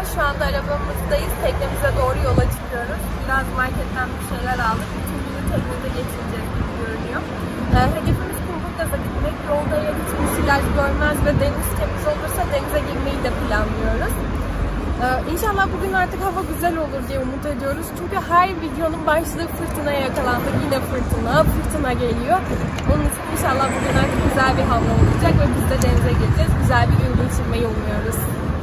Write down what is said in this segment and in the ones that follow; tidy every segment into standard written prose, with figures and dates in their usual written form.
Şu anda arabamızdayız. Teknemize doğru yola çıkıyoruz. Biraz marketten bir şeyler aldık. Bütün günü teknede geçireceğiz gibi görünüyor. Hedefimiz Kumburgaz'a gitmek. Yolda eğer hiçbir silaj görmez ve deniz temiz olursa denize girmeyi de planlıyoruz. İnşallah bugün artık hava güzel olur diye umut ediyoruz. Çünkü her videonun başlığı fırtınaya yakalandık. Yine fırtına geliyor. Onun için inşallah bugün artık güzel bir hava olacak ve biz de denize gireceğiz. Güzel bir gün geçirmeyi umuyoruz.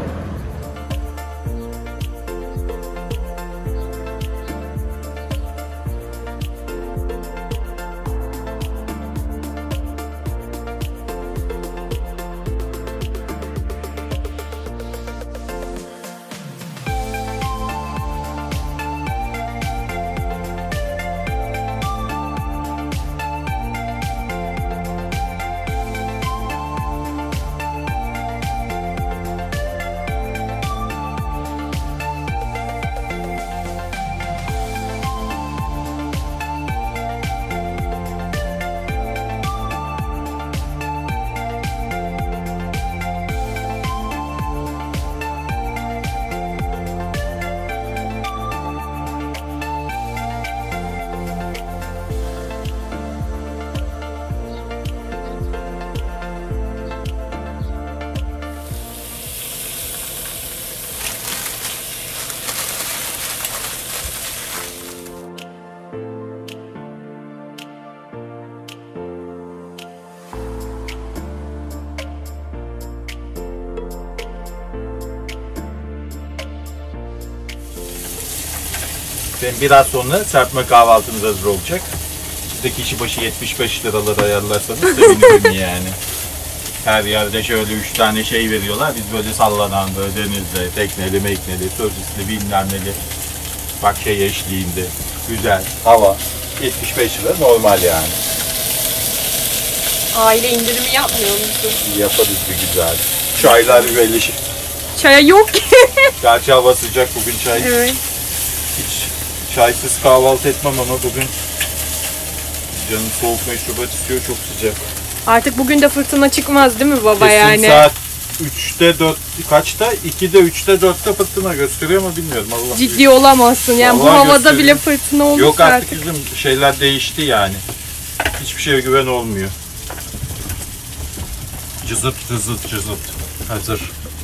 Biraz sonra serpme kahvaltımız hazır olacak. Siz de kişi başı 75 liraları ayarlarsanız sevinirim yani. Her yerde şöyle 3 tane şey veriyorlar. Biz böyle sallanan, böyle denizde, tekneli, mekneli, sosisli, bilmem neli. Bak şey eşliğinde. Güzel. Hava. 75 lira normal yani. Aile indirimi yapmıyor musun? Yaparız bir güzel. Çaylar belli. Çaya yok ki. Gerçi hava sıcak bugün çay. Evet. Hiç çaysız kahvaltı etmem ama bugün canım soğuk meşrubat istiyor, çok sıcak. Artık bugün de fırtına çıkmaz değil mi baba? Kesin yani? Saat 3'te 4 kaçta? 2'de 3'te 4'te fırtına gösteriyor ama bilmiyorum. Allah Ciddi bilir. olamazsın yani Vallahi bu havada gösteriyor. bile fırtına olursa Yok artık bizim şeyler değişti yani. Hiçbir şeye güven olmuyor. Cızıt cızıt cızıt. Hazır.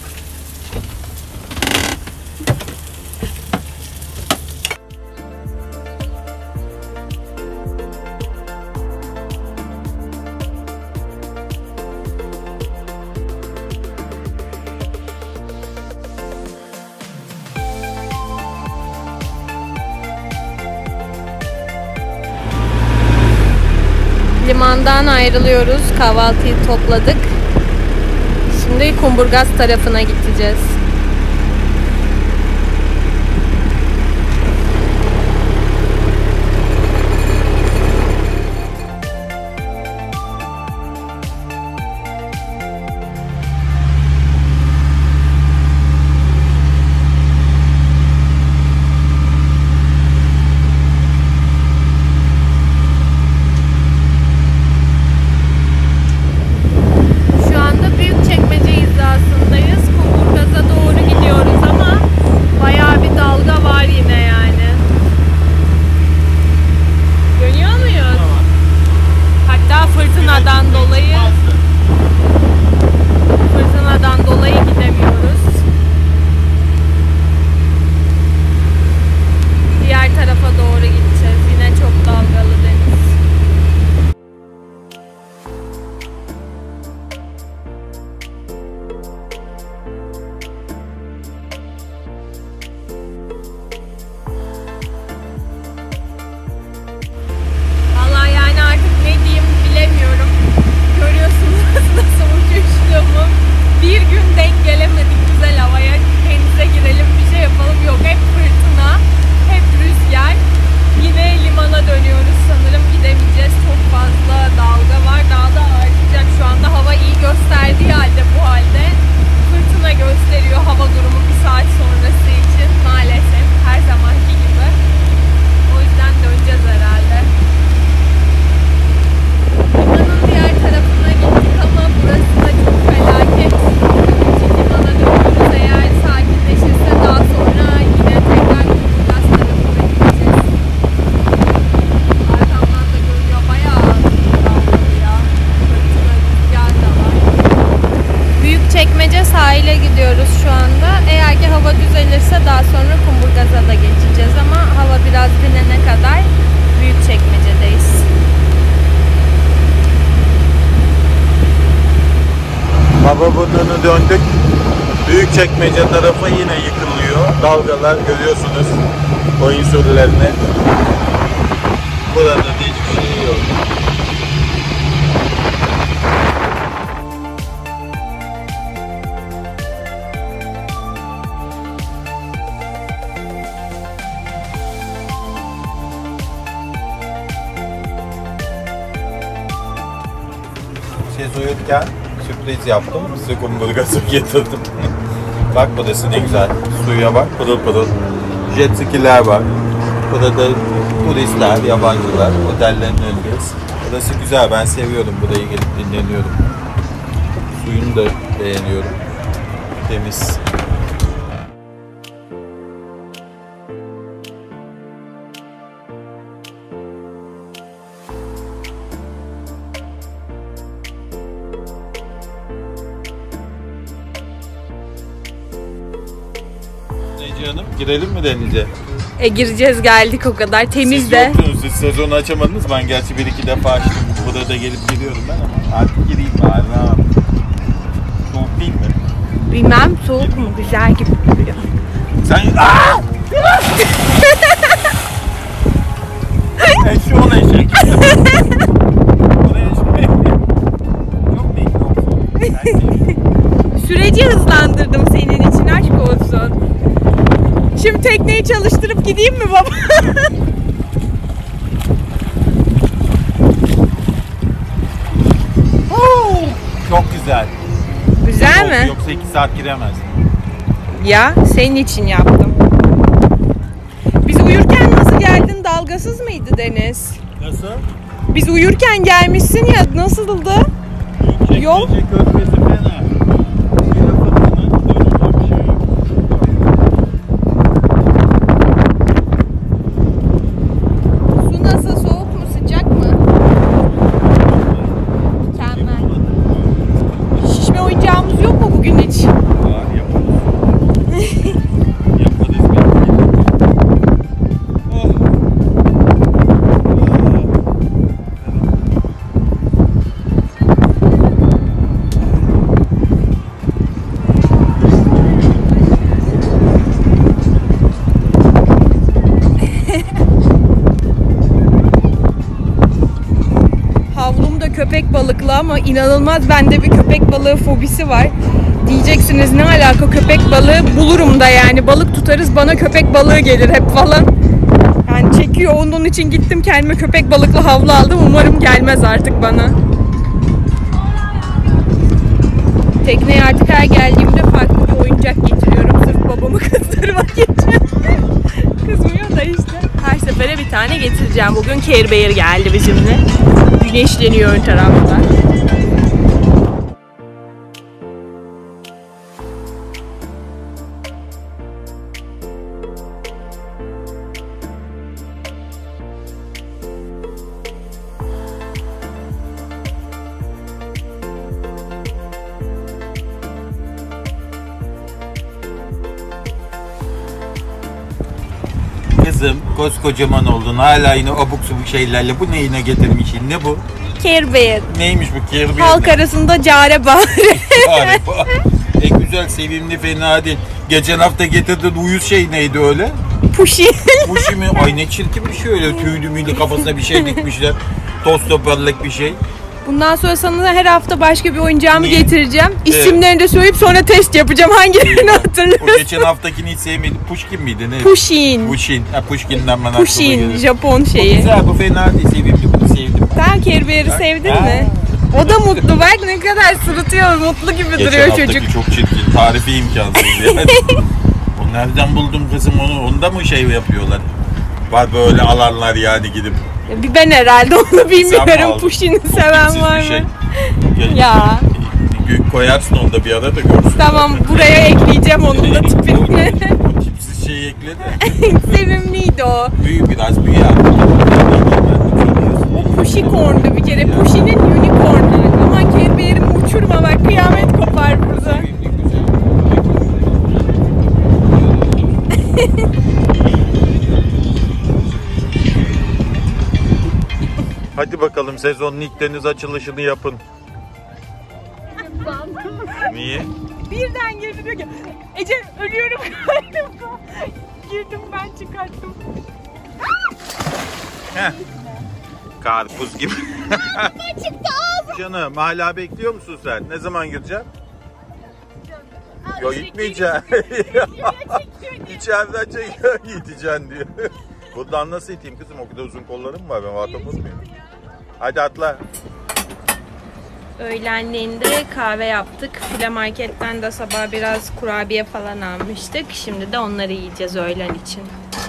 Limandan ayrılıyoruz. Kahvaltıyı topladık. Şimdi Kumburgaz tarafına gideceğiz. Büyükçekmece hizasındayız. Kumburgaz'a doğru Büyükçekmece tarafı yine yıkılıyor. Dalgalar görüyorsunuz oyun sürülerini. Burada da hiçbir şey yok. Siz uyurken sürpriz yaptım. Size kumburgası getirdim. Bak burası ne güzel. Suya bak, pırıl pırıl. Jet skiler var. Burada turistler, yabancılar, otellerin önündeyiz. Burası güzel, ben seviyorum. Buraya gelip dinleniyorum. Suyunu da beğeniyorum. Temiz. Hanım, girelim mi denize? Gireceğiz, geldik o kadar. Temiz siz de. Yoktunuz, siz sezonu açamadınız. Ben gerçi 1-2 defa açtım. Burada da gelip giriyorum ben ama artık gireyim bari. Soğuk değil mi? Bilmem, soğuk mu? Güzel gibi duruyor. Sen... Aaa! Eşi ol eşek. Süreci hızlandırdım senin için, aşk olsun. Şimdi tekneyi çalıştırıp gideyim mi baba? Çok güzel. Güzel mi? Yoksa 2 saat giremez. Ya senin için yaptım. Biz uyurken nasıl geldin? Dalgasız mıydı deniz? Nasıl? Biz uyurken gelmişsin ya, nasıldı? Yol? Körfezi fena. Su nasıl? Soğuk mu? Sıcak mı? Mükemmel. Şişme oyuncağımız yok mu bugün hiç? Var, yaparız. Yaparız belki. Oh. Havlumda köpek balıklı ama inanılmaz, bende bir köpek balığı fobisi var. Diyeceksiniz ne alaka, köpek balığı bulurum da yani, balık tutarız bana köpek balığı gelir hep falan. Yani çekiyor, onun için gittim kendime köpek balıklı havlu aldım, umarım gelmez artık bana. Tekneye artık her geldiğimde farklı bir oyuncak getiriyorum sırf babamı kızdırmak için. Kızmıyor da işte. Her sefere bir tane getireceğim. Bugün Care Bear geldi bizimle. Güneşleniyor ön tarafta. Kızım koskocaman oldun, hala yine abuk subuk şeylerle. Bu ne yine getirmişsin? Ne bu? Care Bear. Neymiş bu Care Bear? Halk arasında care bağırı. Güzel, sevimli, fena değil. Geçen hafta getirdin uyuz şey neydi öyle? Pushy. Pushy mi? Ay ne çirkin bir şey öyle. Tüylü müylü kafasına bir şey dikmişler. Toz toparlık bir şey. Bundan sonra sana her hafta başka bir oyuncağımı Niye? getireceğim. İsimlerini de söyleyip sonra test yapacağım. Hangilerini O hatırlıyorsun? geçen haftakini hiç sevmedim. Pushkin miydi? Ne? Pushin. Pushin. Ha, Pushkin'den bana Pushin. Japon Bu şeyi. güzel, bu fena değil. Sevimli, bunu sevdim. Sen Care Bear'ı sevdin mi? O da mutlu. Bak ne kadar sırıtıyor. Mutlu gibi Geçen duruyor haftaki çocuk. çok çirkin. Tarifi imkansız yani. O nereden buldum kızım onu? Onda mı şey yapıyorlar? Var böyle alanlar yani gidip. Bir ben herhalde onu bilmiyorum. aldın. Pushin'i Çok seven tipsiz var bir mı? şey. Ya. Koyarsın onu da bir ara da görsün. Tamam, buraya ekleyeceğim onun da tipini. O tipsiz şeyi ekle de. Sevimliydi o. Biraz büyü yani. O Pushicorn'du bir kere. Pushi'nin unicorn'u. Aman Care Bear'imi uçurma bak, kıyamet kopar burada. Hadi bakalım sezonun ilk deniz açılışını yapın. Niye? birden girdi diyor ki Ece ölüyorum galiba. Girdim ben çıkarttım. Heh. Karpuz gibi. Çıktı ağzım. Canım hala bekliyor musun sen? Ne zaman gireceksin? Yok gitmeyeceksin. İçeriden çekiyor gideceksin diyor. Buradan nasıl iteyim kızım? O kadar uzun kollarım var. Ben vatapot muyum? Hadi atla. Öğlenliğinde kahve yaptık. File marketten de sabah biraz kurabiye falan almıştık. Şimdi de onları yiyeceğiz öğlen için.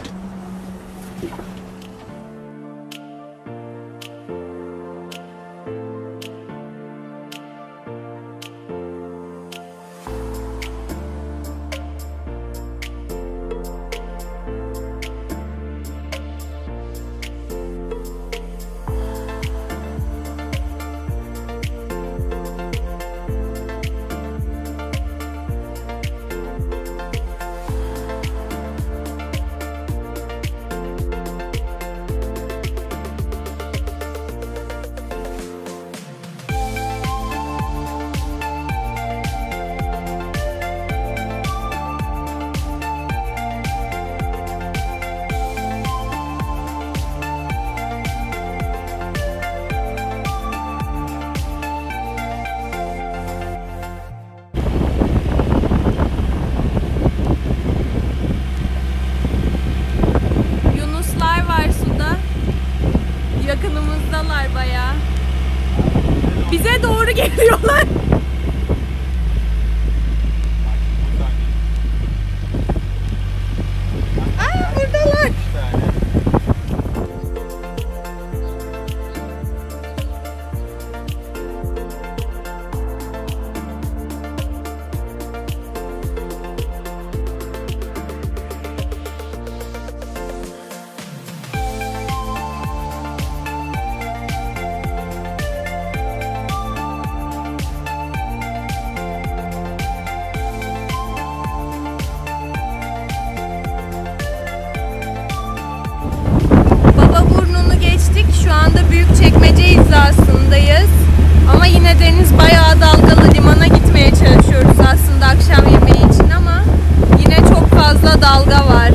Yakınımızdalar bayağı. Bize doğru geliyorlar. Aa, buradalar. Şu anda Büyükçekmece hizasındayız. Ama yine deniz bayağı dalgalı. Limana gitmeye çalışıyoruz aslında akşam yemeği için ama yine çok fazla dalga var.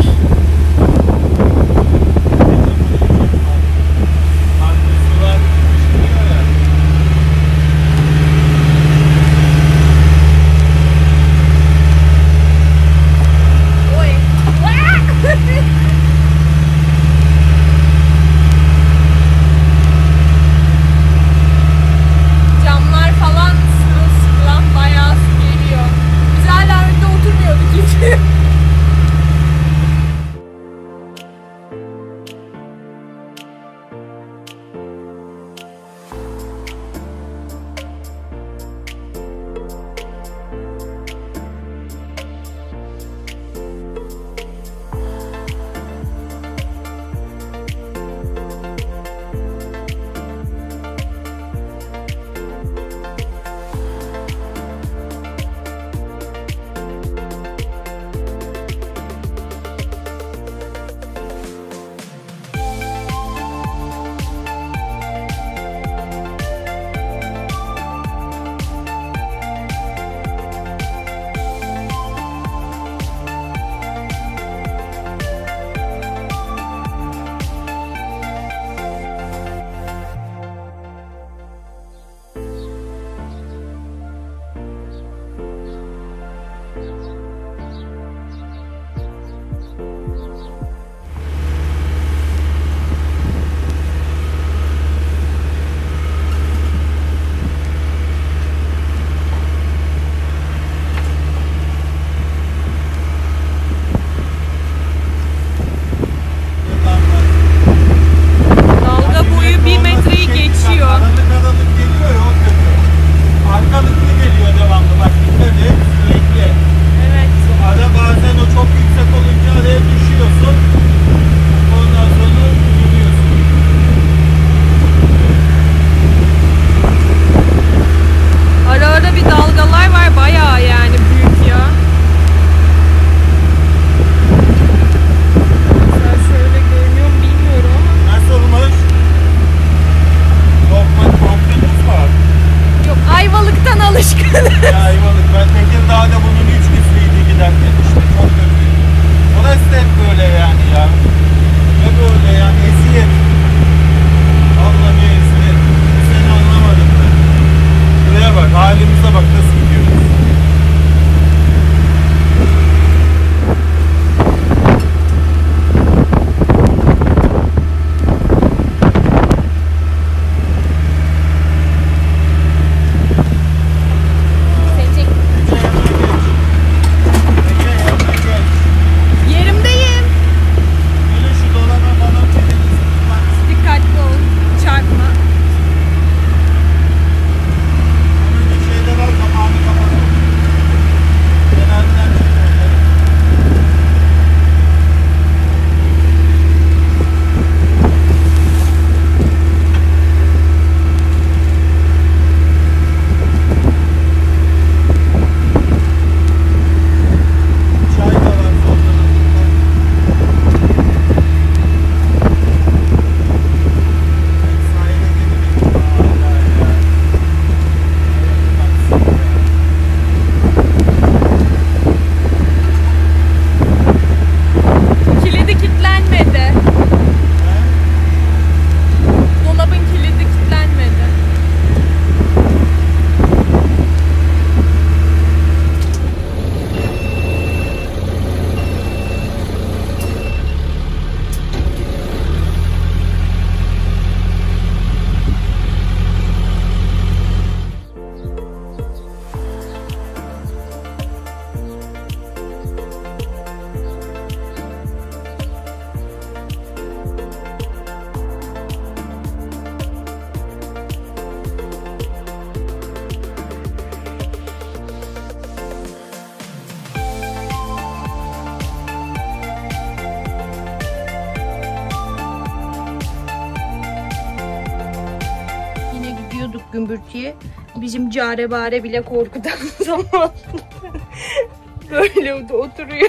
gümbürtüye. Bizim Carebare bile korkudan zaman böyle oturuyor.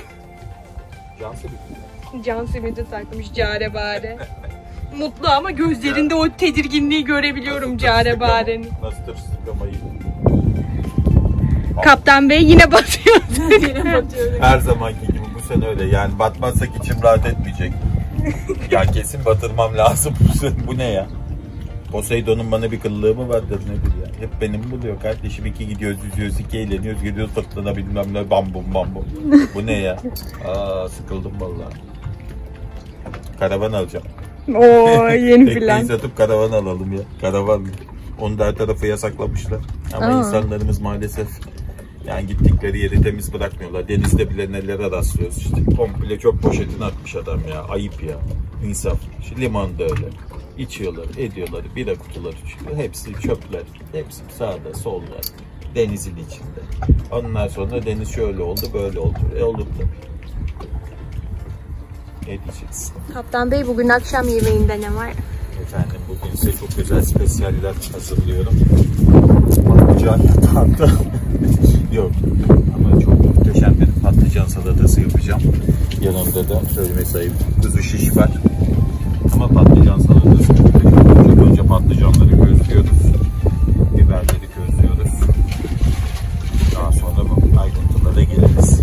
Can simidi takmış Carebare. Mutlu ama gözlerinde o tedirginliği görebiliyorum Carebare'nin. Nasıl tırsıklamayı? Kaptan Bey yine batıyor. Yine batıyor. Her zamanki gibi bu sene öyle. Yani batmazsak içim rahat etmeyecek. Ya kesin batırmam lazım bu sene. Bu ne ya? Poseidon'un bana bir kıllığı mı vardır nedir ya? Hep benim buluyor kardeşim. 2 gidiyoruz, yüzüyoruz, 2 eğleniyoruz, gidiyoruz fırtına bilmem ne, bambum bambum. Bu ne ya? Sıkıldım vallahi. Karavan alacağım. Oo, yeni plan. Tekneyi satıp karavan alalım ya. Karavan. Onu da her tarafı yasaklamışlar. Ama insanlarımız maalesef yani gittikleri yeri temiz bırakmıyorlar. Denizde bile nelere rastlıyoruz işte. Komple çok poşetini atmış adam ya. Ayıp ya. İnsaf. İşte limanda öyle. İçiyorlar, ediyorlar. Bira kutuları çıkıyor. Hepsi çöpler. Hepsi sağda, solda. Denizin içinde. Ondan sonra deniz şöyle oldu, böyle oldu. Oldu tabii. Ne diyeceksin? Kaptan Bey bugün akşam yemeğinde ne var? Efendim bugün size çok güzel spesyaller hazırlıyorum. Patlıcan tatlı. Yok ama çok muhteşem bir patlıcan salatası yapacağım. Yanında da söyleme sayayım kuzu şiş var. Ama patlıcan salatası çok muhteşem. Önce patlıcanları közlüyoruz. Biberleri közlüyoruz. Daha sonra bu ayrıntılara geliriz.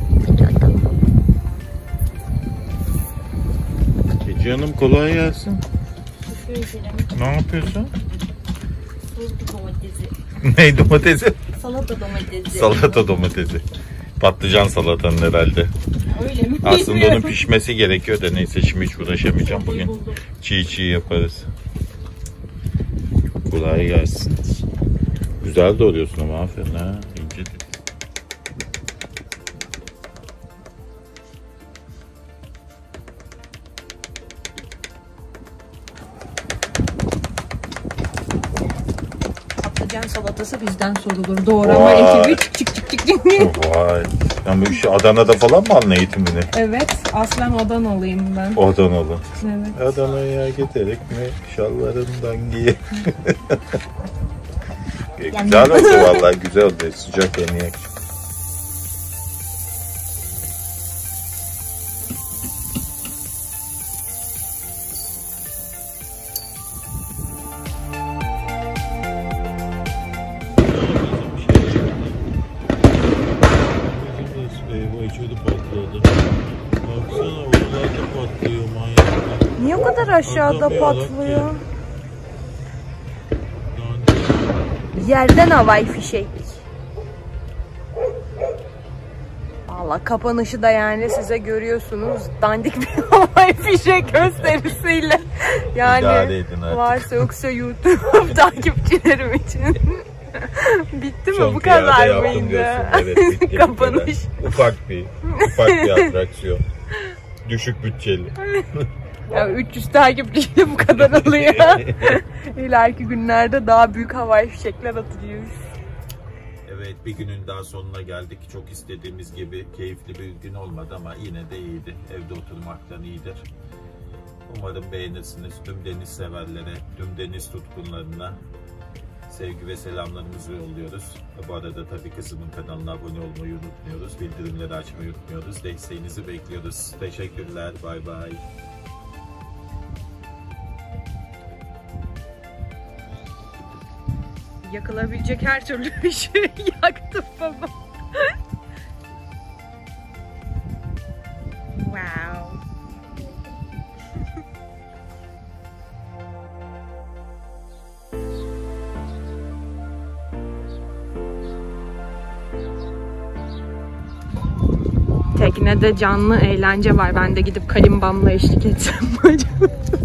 Canım kolay gelsin. Ne yapıyorsun? Domatesi. Ne domatesi? Salata domatesi. Salata domatesi. Patlıcan salatanın herhalde. Öyle mi? Aslında onun pişmesi gerekiyor da neyse şimdi hiç uğraşamayacağım bugün. Çiğ yaparız. Kolay gelsin. Güzel doğruyorsun ama aferin ha. İnce. Patlıcan salatası bizden sorulur. Doğrama ekibi çık. Vay. Yani bu işi Adana'da falan mı alın eğitimini? Evet. Aslen Adanalıyım ben. Adanalı. Evet. Adana'ya giderek mi şallarından giye. Güzel oldu vallahi güzel oldu. Sıcak yeni yak. Niye o kadar aşağıda patlıyor? Yerden havai fişek. Valla kapanışı da yani size görüyorsunuz. Dandik bir havai fişek gösterisiyle. Yani varsa yoksa YouTube takipçilerim için. Bitti mi? Son bu kadar mıydı? Evet, bitti. Kapanış. Ufak bir atraksiyon. Düşük bütçeli. Ya 300 takipçiyle bu kadar alıyor. İleriki günlerde daha büyük havai fişekler atacağız. Evet, bir günün daha sonuna geldik. Çok istediğimiz gibi keyifli bir gün olmadı ama yine de iyiydi. Evde oturmaktan iyidir. Umarım beğenirsiniz. Tüm deniz severlere, tüm deniz tutkunlarına sevgi ve selamlarımızı yolluyoruz. Bu arada tabii kızımın kanalına abone olmayı unutmuyoruz. Bildirimleri açmayı unutmuyoruz. Desteğinizi bekliyoruz. Teşekkürler. Bay bay. Yakılabilecek her türlü ışığı yaktım baba. Wow. Teknede canlı eğlence var. Ben de gidip kalimbamla eşlik etsem mi acaba?